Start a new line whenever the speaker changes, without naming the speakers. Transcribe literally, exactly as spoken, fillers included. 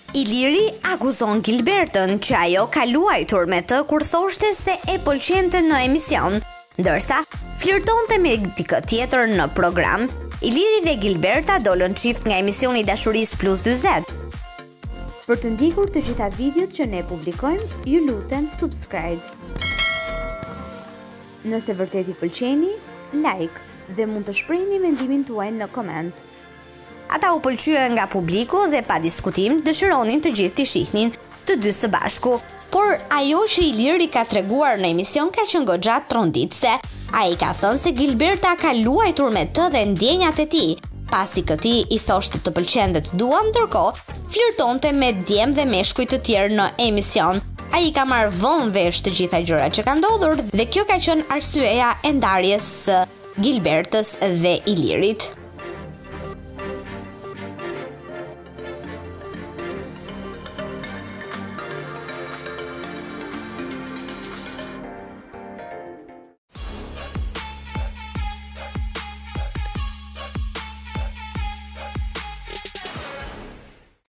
Iliri akuzon Gilbertën që ajo ka luajtur me të kur thoshte se e pëlqente në emision, ndërsa flirtonte me dikë tjetër në program. Iliri dhe Gilberta dolën çift nga emisioni Dashurisë plus dyzet.
Për të ndjekur të gjitha videot që ne publikojmë, ju lutem subscribe. Nëse vërtet i pëlqeni, like dhe mund të shprehni mendimin tuaj në koment.
Ata u pëlqyen nga publiku dhe pa diskutim dëshironin të gjithë të shihnin të dy së bashku. Por ajo që Iliri ka treguar në emision ka qenë goxha tronditse. Ai ka thënë se Gilberta ka luajtur me të dhe ndjenjat e tij, pasi këtij i thoshte të pëlqen dhe të duan, ndërkohë flirtonte me djem dhe meshkuj të tjerë në emision. Ai ka marrë vonë vesh të gjitha gjërat që ka ndodhur dhe kjo ka qenë arsyeja e ndarjes së Gilbertës dhe Ilirit.